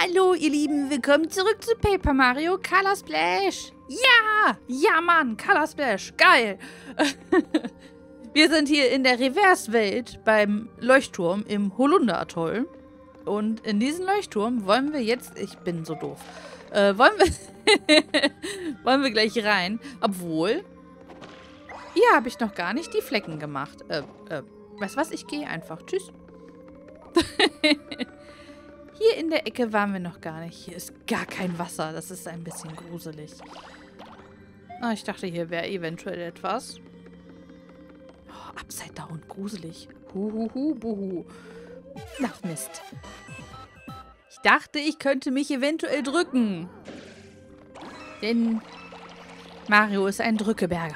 Hallo ihr Lieben, willkommen zurück zu Paper Mario Color Splash. Ja, ja Mann, Color Splash, geil. Wir sind hier in der Reverse-Welt beim Leuchtturm im Holunder-Atoll. Und in diesen Leuchtturm wollen wir jetzt, ich bin so doof, wollen wir gleich rein. Obwohl, hier habe ich noch gar nicht die Flecken gemacht. Weißt du was, ich gehe einfach. Tschüss. Hier in der Ecke waren wir noch gar nicht. Hier ist gar kein Wasser. Das ist ein bisschen gruselig. Oh, ich dachte, hier wäre eventuell etwas. Oh, Upside Down. Gruselig. Huhuhu, buhu. Ach, Mist. Ich dachte, ich könnte mich eventuell drücken. Denn Mario ist ein Drückeberger.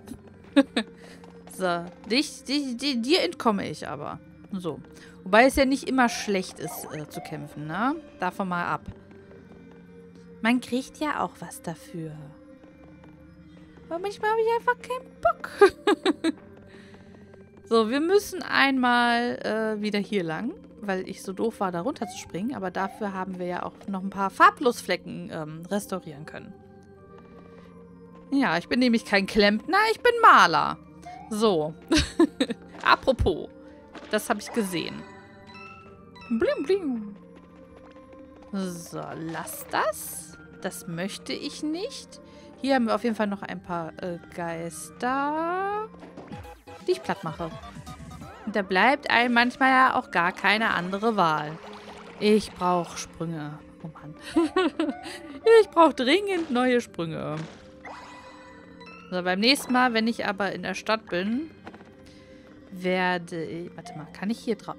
So. Dir entkomme ich aber. So. Wobei es ja nicht immer schlecht ist, zu kämpfen, ne? Davon mal ab. Man kriegt ja auch was dafür. Aber manchmal habe ich einfach keinen Bock. So, wir müssen einmal wieder hier lang, weil ich so doof war, da runter zu springen. Aber dafür haben wir ja auch noch ein paar Farblosflecken restaurieren können. Ja, ich bin nämlich kein Klempner, ich bin Maler. So. Apropos. Das habe ich gesehen. Blim, blim. So, lass das. Das möchte ich nicht. Hier haben wir auf jeden Fall noch ein paar Geister, die ich platt mache. Und da bleibt einem manchmal ja auch gar keine andere Wahl. Ich brauche Sprünge. Oh Mann. Ich brauche dringend neue Sprünge. So, beim nächsten Mal, wenn ich aber in der Stadt bin, werde ich... Warte mal, kann ich hier drauf...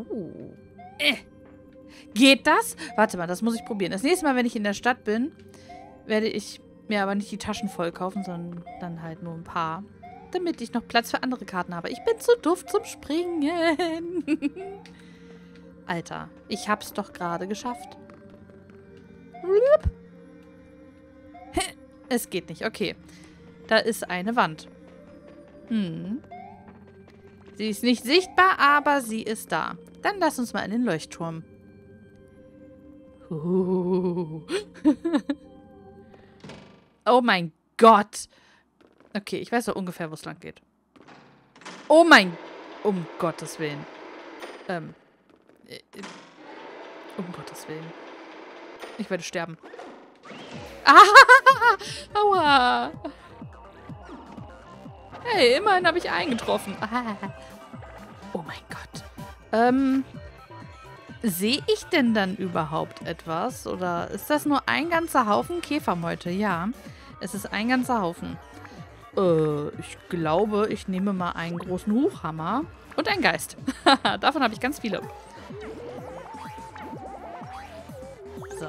Geht das? Warte mal, das muss ich probieren. Das nächste Mal, wenn ich in der Stadt bin, werde ich mir aber nicht die Taschen voll kaufen, sondern dann halt nur ein paar, damit ich noch Platz für andere Karten habe. Ich bin zu doof zum Springen. Alter, ich hab's doch gerade geschafft. Es geht nicht, okay. Da ist eine Wand. Sie ist nicht sichtbar, aber sie ist da. Dann lass uns mal in den Leuchtturm. Oh mein Gott. Okay, ich weiß doch ungefähr, wo es lang geht. Oh mein... Um Gottes Willen. Um Gottes Willen. Ich werde sterben. Ah, aua. Hey, immerhin habe ich eingetroffen. Oh mein Gott. Sehe ich denn dann überhaupt etwas? Oder ist das nur ein ganzer Haufen Käfermeute? Ja, es ist ein ganzer Haufen. Ich glaube, ich nehme mal einen großen Hochhammer und einen Geist. Davon habe ich ganz viele. So.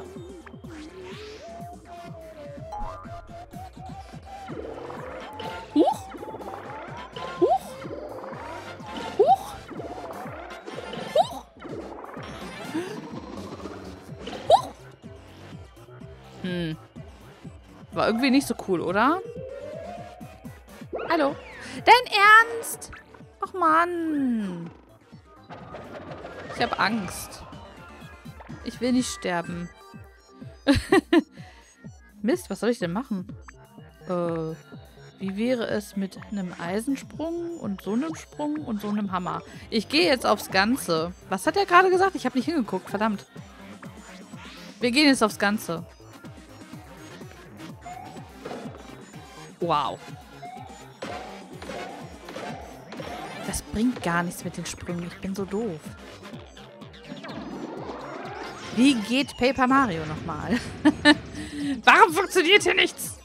Huch! War irgendwie nicht so cool, oder? Hallo? Dein Ernst? Ach Mann. Ich habe Angst. Ich will nicht sterben. Mist, was soll ich denn machen? Wie wäre es mit einem Eisensprung und so einem Sprung und so einem Hammer? Ich gehe jetzt aufs Ganze. Was hat er gerade gesagt? Ich habe nicht hingeguckt, verdammt. Wir gehen jetzt aufs Ganze. Wow. Das bringt gar nichts mit den Sprüngen. Ich bin so doof. Wie geht Paper Mario nochmal? Warum funktioniert hier nichts?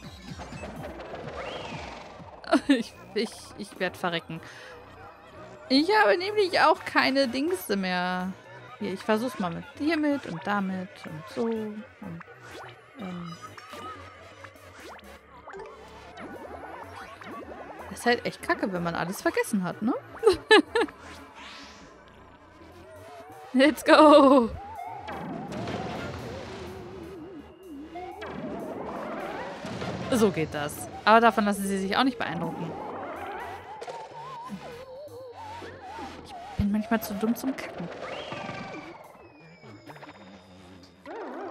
Ich werde verrecken. Ich habe nämlich auch keine Dingste mehr. Hier, ich versuch's mal mit hiermit und damit und so. Und, das ist halt echt kacke, wenn man alles vergessen hat, ne? Let's go! So geht das. Aber davon lassen sie sich auch nicht beeindrucken. Ich bin manchmal zu dumm zum Kacken.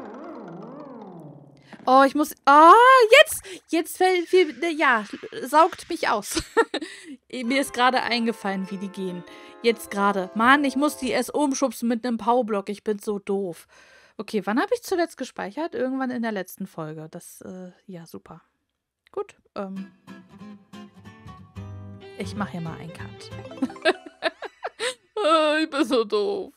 Oh, ich muss... Oh, jetzt! Jetzt fällt viel... Ja, saugt mich aus. Mir ist gerade eingefallen, wie die gehen. Jetzt gerade. Mann, ich muss die erst umschubsen mit einem Powerblock. Ich bin so doof. Okay, wann habe ich zuletzt gespeichert? Irgendwann in der letzten Folge. Das, ja, super. Gut, ich mache hier mal einen Cut. Ich bin so doof.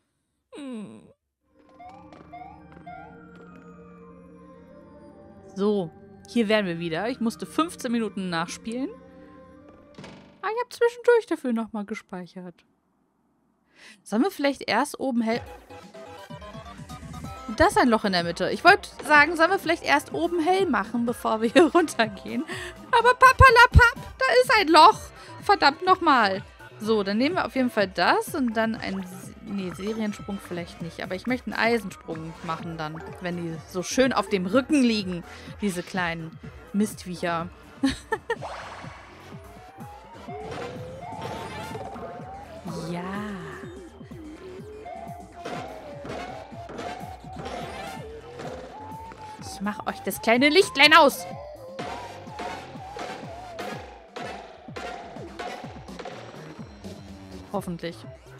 So, hier wären wir wieder. Ich musste 15 Minuten nachspielen. Ah, ich habe zwischendurch dafür nochmal gespeichert. Sollen wir vielleicht erst oben hell... Das ist ein Loch in der Mitte. Ich wollte sagen, sollen wir vielleicht erst oben hell machen, bevor wir hier runtergehen. Aber papalapap, da ist ein Loch. Verdammt nochmal. So, dann nehmen wir auf jeden Fall das und dann einen... Nee, Seriensprung vielleicht nicht. Aber ich möchte einen Eisensprung machen dann, wenn die so schön auf dem Rücken liegen. Diese kleinen Mistviecher. Ja. Ich mache euch das kleine Lichtlein aus. Hoffentlich.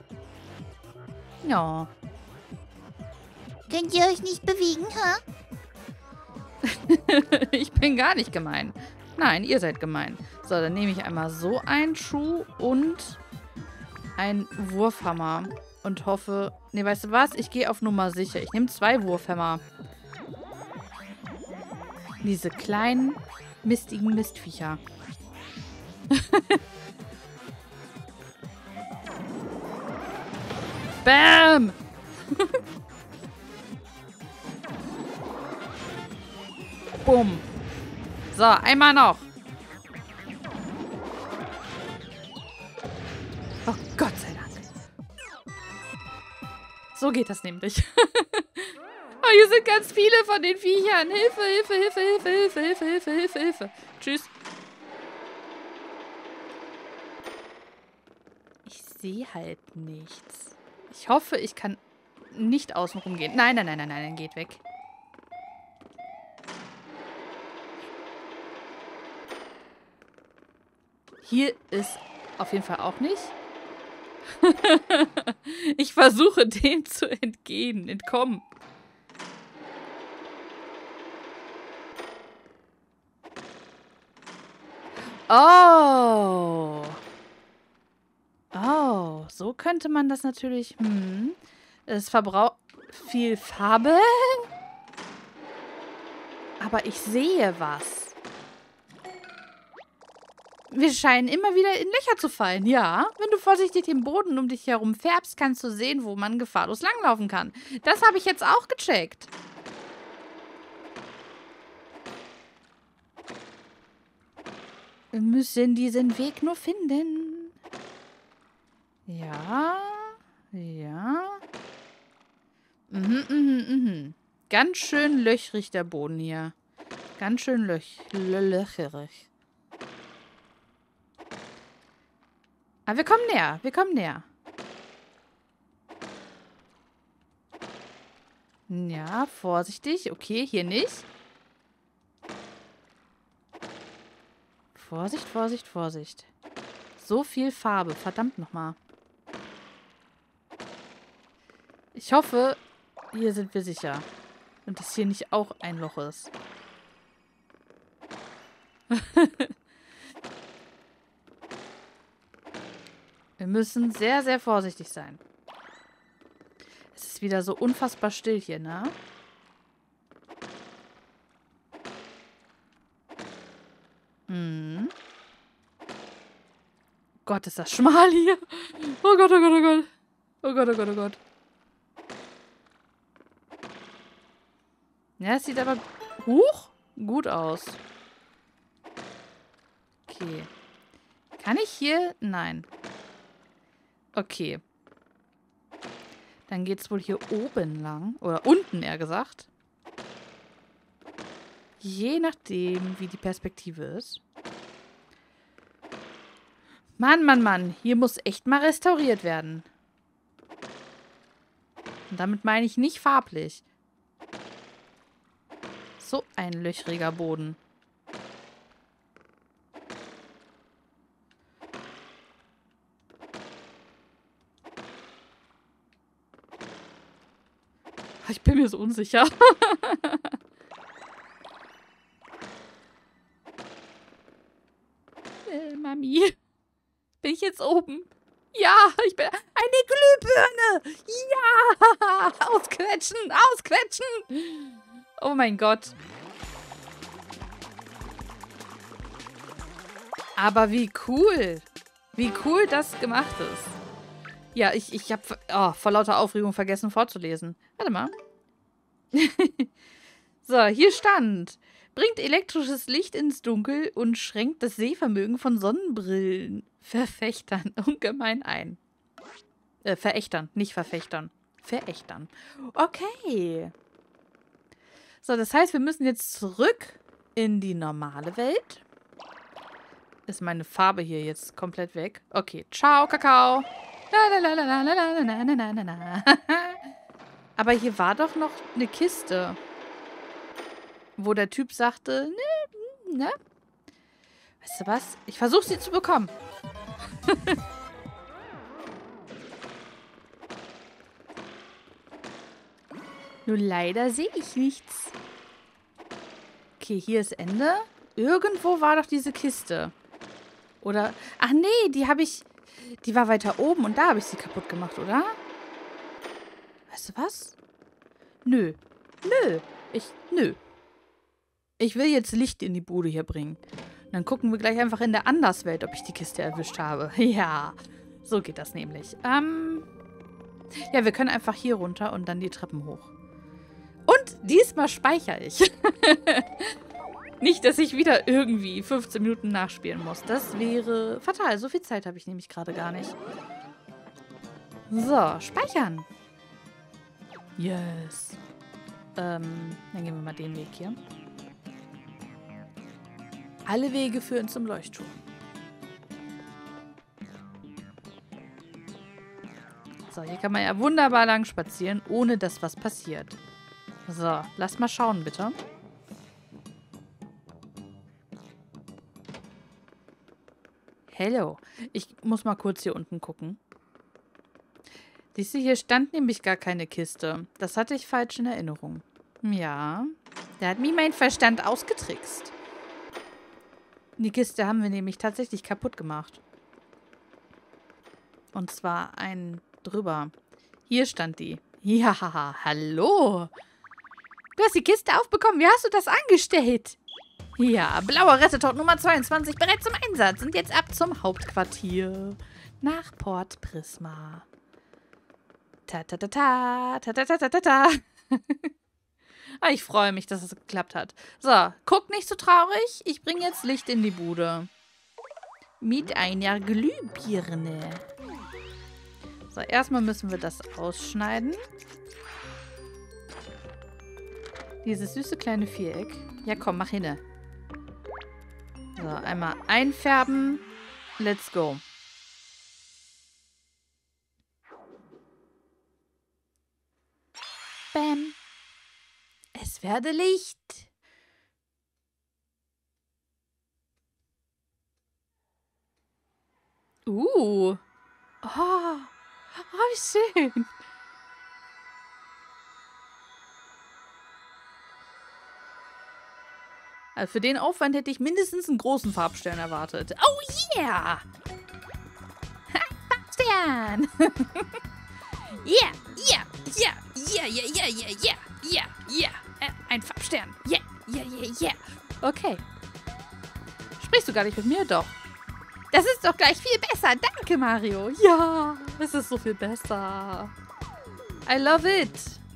Ja. Könnt ihr euch nicht bewegen, ha? Ich bin gar nicht gemein. Nein, ihr seid gemein. So, dann nehme ich einmal so einen Schuh und einen Wurfhammer. Und hoffe... Ne, weißt du was? Ich gehe auf Nummer sicher. Ich nehme 2 Wurfhammer. Diese kleinen, mistigen Mistviecher. Bam! Bumm. So, einmal noch. Oh, Gott sei Dank. So geht das nämlich. Oh, hier sind ganz viele von den Viechern. Hilfe, Hilfe, Hilfe, Hilfe, Hilfe, Hilfe, Hilfe, Hilfe, Hilfe. Tschüss. Ich sehe halt nichts. Ich hoffe, ich kann nicht außen rumgehen. Nein, nein, nein, nein, nein, geht weg. Hier ist auf jeden Fall auch nicht. Ich versuche dem zu entkommen. Oh. Oh, so könnte man das natürlich... Es verbraucht viel Farbe. Aber ich sehe was. Wir scheinen immer wieder in Löcher zu fallen, ja. Wenn du vorsichtig den Boden um dich herum färbst, kannst du sehen, wo man gefahrlos langlaufen kann. Das habe ich jetzt auch gecheckt. Wir müssen diesen Weg nur finden. Ja. Ja. Ganz schön löchrig der Boden hier. Ganz schön löcherig. Aber wir kommen näher. Wir kommen näher. Ja, vorsichtig. Okay, hier nicht. Vorsicht, Vorsicht, Vorsicht. So viel Farbe. Verdammt nochmal. Ich hoffe, hier sind wir sicher. Und dass hier nicht auch ein Loch ist. Wir müssen sehr, sehr vorsichtig sein. Es ist wieder so unfassbar still hier, ne? Gott, ist das schmal hier. Oh Gott, oh Gott, oh Gott. Oh Gott, oh Gott, oh Gott. Ja, es sieht aber gut aus. Okay. Kann ich hier? Nein. Okay. Dann geht's wohl hier oben lang. Oder unten, eher gesagt. Je nachdem, wie die Perspektive ist. Mann, Mann, Mann. Hier muss echt mal restauriert werden. Und damit meine ich nicht farblich. So ein löchriger Boden. Ich bin mir so unsicher. Mami. Bin ich jetzt oben? Ja, ich bin... Eine Glühbirne! Ja! Ausquetschen! Ausquetschen! Oh mein Gott. Aber wie cool. Wie cool das gemacht ist. Ja, ich habe vor lauter Aufregung vergessen vorzulesen. Warte mal. So, hier stand... Bringt elektrisches Licht ins Dunkel und schränkt das Sehvermögen von Sonnenbrillenverfechtern ungemein ein. Verächtern, nicht Verfechtern. Verächtern. Okay. So, das heißt, wir müssen jetzt zurück in die normale Welt. Ist meine Farbe hier jetzt komplett weg? Okay, ciao, Kakao. Aber hier war doch noch eine Kiste. Wo der Typ sagte, ne? Weißt du was? Ich versuche sie zu bekommen. Nur leider sehe ich nichts. Okay, hier ist Ende. Irgendwo war doch diese Kiste. Oder... Ach nee, die habe ich... Die war weiter oben und da habe ich sie kaputt gemacht, oder? Weißt du was? Nö. Nö. Nö. Ich will jetzt Licht in die Bude hier bringen. Und dann gucken wir gleich einfach in der Anderswelt, ob ich die Kiste erwischt habe. Ja, so geht das nämlich. Ja, wir können einfach hier runter und dann die Treppen hoch. Und diesmal speichere ich. Nicht, dass ich wieder irgendwie 15 Minuten nachspielen muss. Das wäre fatal. So viel Zeit habe ich nämlich gerade gar nicht. So, speichern. Yes. Dann gehen wir mal den Weg hier. Alle Wege führen zum Leuchtturm. So, hier kann man ja wunderbar lang spazieren, ohne dass was passiert. So, lass mal schauen, bitte. Hello. Ich muss mal kurz hier unten gucken. Siehst du, hier stand nämlich gar keine Kiste. Das hatte ich falsch in Erinnerung. Ja, da hat mich mein Verstand ausgetrickst. Die Kiste haben wir nämlich tatsächlich kaputt gemacht. Und zwar einen drüber. Hier stand die. Ja, hallo. Du hast die Kiste aufbekommen. Wie hast du das angestellt? Ja, blauer Rettetort Nummer 22 bereit zum Einsatz. Und jetzt ab zum Hauptquartier. Nach Port Prisma. Ta-ta-ta-ta. Ta-ta-ta-ta-ta. Ich freue mich, dass es geklappt hat. So, guck nicht so traurig. Ich bringe jetzt Licht in die Bude. Mit einer Glühbirne. So, erstmal müssen wir das ausschneiden. Dieses süße kleine Viereck. Ja, komm, mach hin. So, einmal einfärben. Let's go. Bam. Es werde Licht. Oh, wie schön. Also für den Aufwand hätte ich mindestens einen großen Farbstern erwartet. Oh yeah! Farbstern! Yeah, yeah, yeah, yeah, yeah, yeah, yeah, yeah, yeah, yeah. Ein Farbstern. Yeah, yeah, yeah, yeah. Okay. Sprichst du gar nicht mit mir? Doch. Das ist doch gleich viel besser. Danke, Mario. Ja, es ist so viel besser. I love it.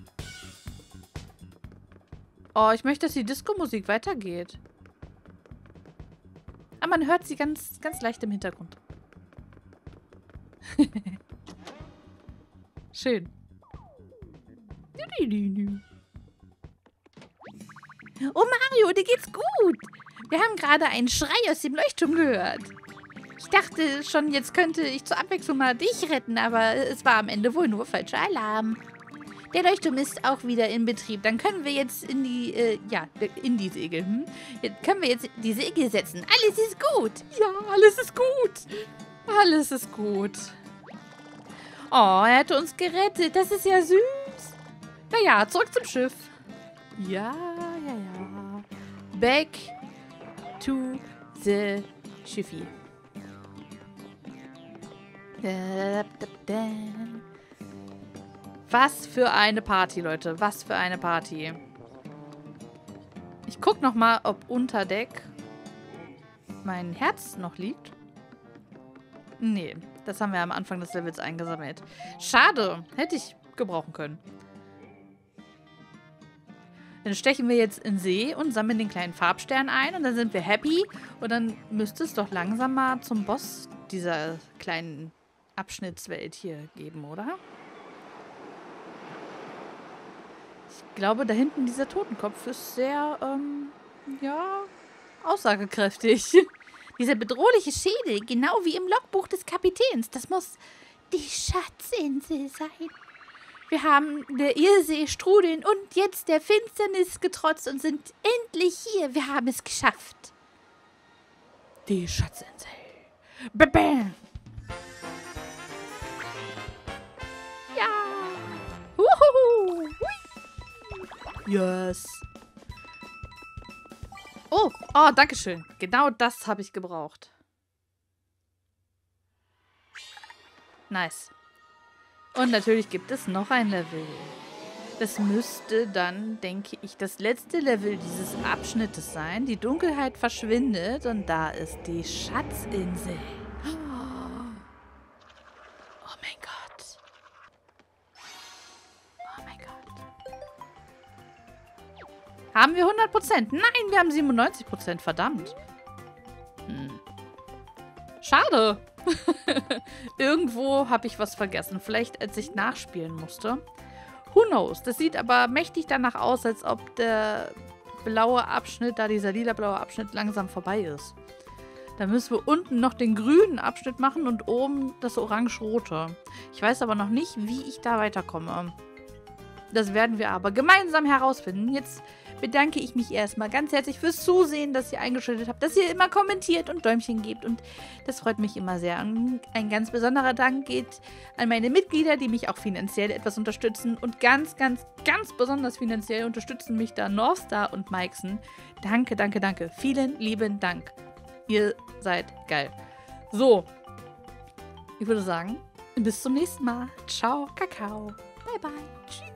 Oh, ich möchte, dass die Disco-Musik weitergeht. Aber man hört sie ganz, ganz leicht im Hintergrund. Schön. Oh, Mario, dir geht's gut. Wir haben gerade einen Schrei aus dem Leuchtturm gehört. Ich dachte schon, jetzt könnte ich zur Abwechslung mal dich retten, aber es war am Ende wohl nur falscher Alarm. Der Leuchtturm ist auch wieder in Betrieb. Dann können wir jetzt in die, in die Segel. Jetzt können wir jetzt die Segel setzen. Alles ist gut. Ja, alles ist gut. Alles ist gut. Oh, er hätte uns gerettet. Das ist ja süß. Naja, zurück zum Schiff. Ja. Back to the Schiffi. Was für eine Party, Leute. Was für eine Party. Ich guck noch mal, ob unter Deck mein Herz noch liegt. Nee, das haben wir am Anfang des Levels eingesammelt. Schade. Hätte ich gebrauchen können. Dann stechen wir jetzt in See und sammeln den kleinen Farbstern ein. Und dann sind wir happy. Und dann müsste es doch langsam mal zum Boss dieser kleinen Abschnittswelt hier geben, oder? Ich glaube, da hinten dieser Totenkopf ist sehr, aussagekräftig. Dieser bedrohliche Schädel, genau wie im Logbuch des Kapitäns. Das muss die Schatzinsel sein. Wir haben der Irrsee strudeln und jetzt der Finsternis getrotzt und sind endlich hier. Wir haben es geschafft. Die Schatzinsel. Bam! Ja! Wuhu! Yes! Oh, danke schön. Genau das habe ich gebraucht. Nice. Und natürlich gibt es noch ein Level. Das müsste dann, denke ich, das letzte Level dieses Abschnittes sein. Die Dunkelheit verschwindet und da ist die Schatzinsel. Oh mein Gott. Oh mein Gott. Haben wir 100%? Nein, wir haben 97%. Verdammt. Schade. Irgendwo habe ich was vergessen. Vielleicht, als ich nachspielen musste. Who knows? Das sieht aber mächtig danach aus, als ob der blaue Abschnitt, da dieser lila-blaue Abschnitt langsam vorbei ist. Da müssen wir unten noch den grünen Abschnitt machen und oben das orange-rote. Ich weiß aber noch nicht, wie ich da weiterkomme. Das werden wir aber gemeinsam herausfinden. Jetzt bedanke ich mich erstmal ganz herzlich fürs Zusehen, dass ihr eingeschaltet habt, dass ihr immer kommentiert und Däumchen gebt. Und das freut mich immer sehr. Und ein ganz besonderer Dank geht an meine Mitglieder, die mich auch finanziell etwas unterstützen. Und ganz, ganz, ganz besonders finanziell unterstützen mich da Northstar und Mikeson. Danke, danke, danke. Vielen lieben Dank. Ihr seid geil. So, ich würde sagen, bis zum nächsten Mal. Ciao, Kakao. Bye, bye. Tschüss.